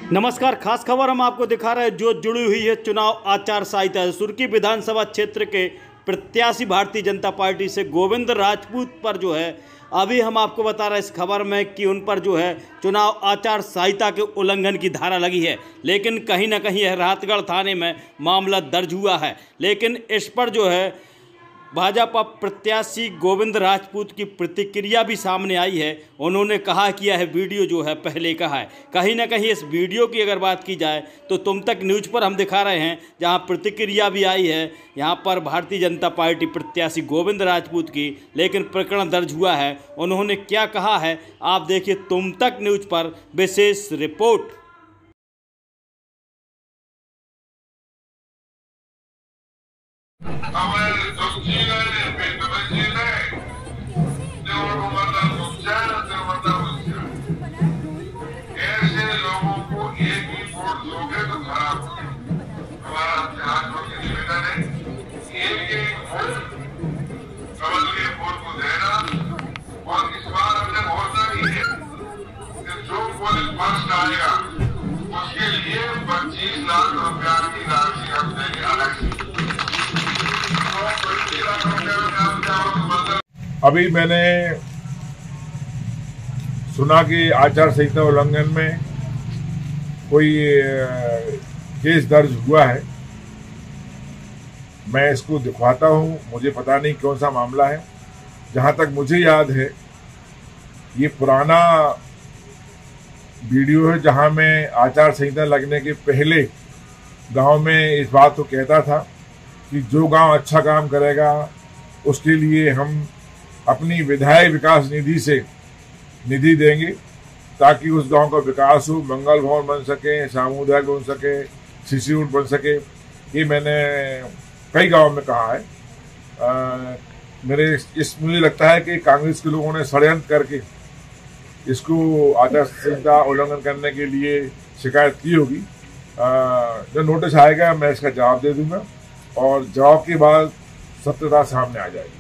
नमस्कार, खास खबर हम आपको दिखा रहे हैं जो जुड़ी हुई है चुनाव आचार संहिता से। सुर्खी विधानसभा क्षेत्र के प्रत्याशी भारतीय जनता पार्टी से गोविंद राजपूत पर जो है अभी हम आपको बता रहे हैं इस खबर में कि उन पर जो है चुनाव आचार संहिता के उल्लंघन की धारा लगी है, लेकिन कहीं ना कहीं यह राहतगढ़ थाने में मामला दर्ज हुआ है। लेकिन इस पर जो है भाजपा प्रत्याशी गोविंद राजपूत की प्रतिक्रिया भी सामने आई है। उन्होंने कहा कि यह वीडियो जो है पहले का है। कहीं ना कहीं इस वीडियो की अगर बात की जाए तो तुम तक न्यूज़ पर हम दिखा रहे हैं, जहां प्रतिक्रिया भी आई है यहां पर भारतीय जनता पार्टी प्रत्याशी गोविंद राजपूत की, लेकिन प्रकरण दर्ज हुआ है। उन्होंने क्या कहा है आप देखिए तुम तक न्यूज़ पर विशेष रिपोर्ट। ऐसे लोगों को एक ही वोट दोगे तो खराब हो गया। हमारा आपसे हाथ जोड़ के निवेदन है, एक वोट समझ के वोट को देना। और इस बार हमने घोषणा की है कि जो वोट फर्स्ट आएगा उसके लिए 25 लाख रुपया की राशि हम देंगे अलग से। अभी मैंने सुना कि आचार संहिता उल्लंघन में कोई केस दर्ज हुआ है। मैं इसको दिखवाता हूं, मुझे पता नहीं कौन सा मामला है। जहां तक मुझे याद है ये पुराना वीडियो है जहां मैं आचार संहिता लगने के पहले गांव में इस बात को कहता था कि जो गांव अच्छा काम करेगा उसके लिए हम अपनी विधायक विकास निधि से निधि देंगे ताकि उस गांव का विकास हो, मंगल भवन बन सके, सामुदायिक बन सके, सीसी रोड बन सके। ये मैंने कई गांव में कहा है। मुझे लगता है कि कांग्रेस के लोगों ने षड्यंत्र करके इसको आचार संहिता उल्लंघन करने के लिए शिकायत की होगी। जब नोटिस आएगा मैं इसका जवाब दे दूंगा और जवाब के बाद सत्यता सामने आ जाएगी।